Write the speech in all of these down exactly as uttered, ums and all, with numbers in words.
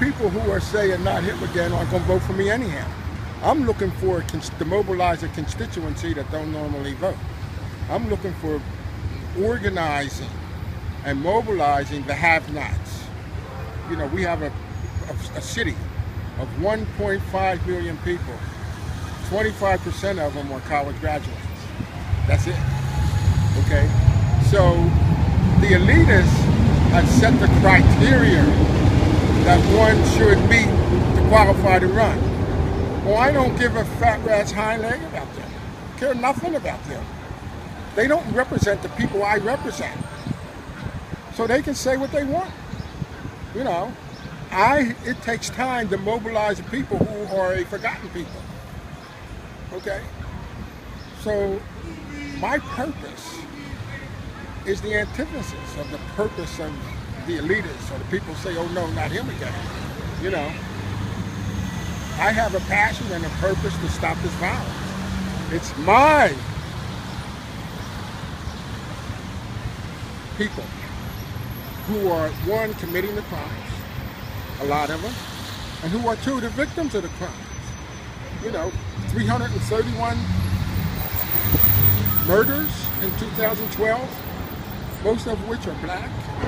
people who are saying not him again aren't going to vote for me anyhow. I'm looking for a cons- to mobilize a constituency that don't normally vote. I'm looking for organizing and mobilizing the have-nots. You know, we have a, a, a city of one point five million people. twenty-five percent of them are college graduates. That's it. Okay? So the elitists have set the criteria that one should meet to qualify to run. Well, I don't give a fat rat's hind leg about them. I care nothing about them. They don't represent the people I represent. So they can say what they want. You know, I it takes time to mobilize the people who are a forgotten people. Okay? So my purpose is the antithesis of the purpose of the elitists, or the people say, oh no, not him again. You know, I have a passion and a purpose to stop this violence. It's my people who are, one, committing the crimes, a lot of them, and who are, two, the victims of the crimes. You know, three hundred thirty-one murders in two thousand twelve, most of which are black.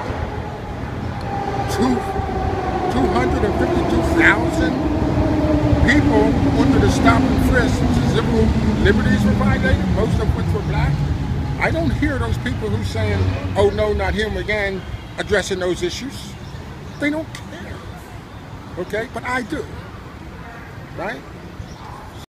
Two, two hundred fifty-two thousand people under the stop and frisk, civil liberties were violated, most of which were black. I don't hear those people who saying, oh no, not him again, addressing those issues. They don't care, okay? But I do, right?